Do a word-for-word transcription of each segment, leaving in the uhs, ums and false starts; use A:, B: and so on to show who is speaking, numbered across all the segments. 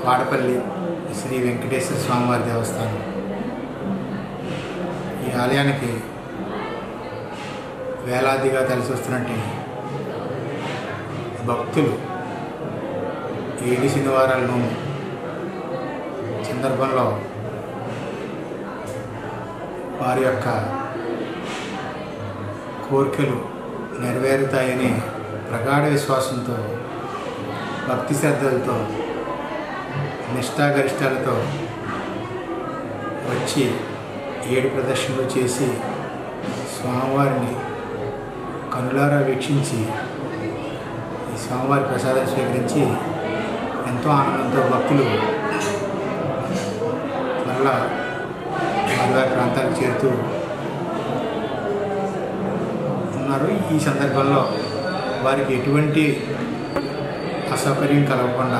A: వాడపల్లి శ్రీ వెంకటేశ్వర స్వామివారి దేవస్థానం. ఈ ఆలయానికి వేలాదిగా కలిసి వస్తున్నట్టు భక్తులు ఏడు శనివారాలను సందర్భంలో వారి యొక్క కోరికలు నెరవేరుతాయని ప్రగాఢ విశ్వాసంతో, భక్తి శ్రద్ధలతో, నిష్ఠాగరిష్టాలతో వచ్చి ఏడు ప్రదర్శనలు చేసి స్వామివారిని కనులారా వీక్షించి ఈ స్వామివారి ప్రసాదాలు స్వీకరించి ఎంతో ఆనందంతో భక్తులు మరలా వారి వారి ప్రాంతాలకు చేరుతూ ఉన్నారు. ఈ సందర్భంలో వారికి ఎటువంటి అసౌకర్యం కలగకుండా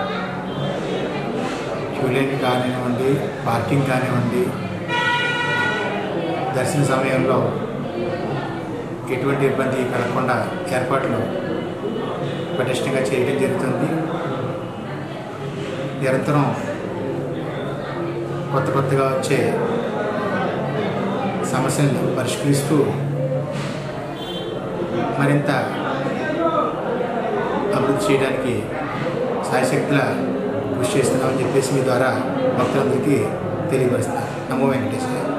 A: క్యూలైన్ కానివ్వండి, పార్కింగ్ కానివ్వండి, దర్శన సమయంలో ఎటువంటి ఇబ్బంది కలగకుండా ఏర్పాట్లు పటిష్టంగా చేయడం జరుగుతుంది. నిరంతరం కొత్త కొత్తగా వచ్చే సమస్యలను పరిష్కరిస్తూ మరింత అభివృద్ధి చేయడానికి సాయశక్తుల కృషి చేస్తున్నామని చెప్పేసి మీ ద్వారా భక్తులందరికీ తెలియపరుస్తున్నారు. నమో వెంకటేశ్వర.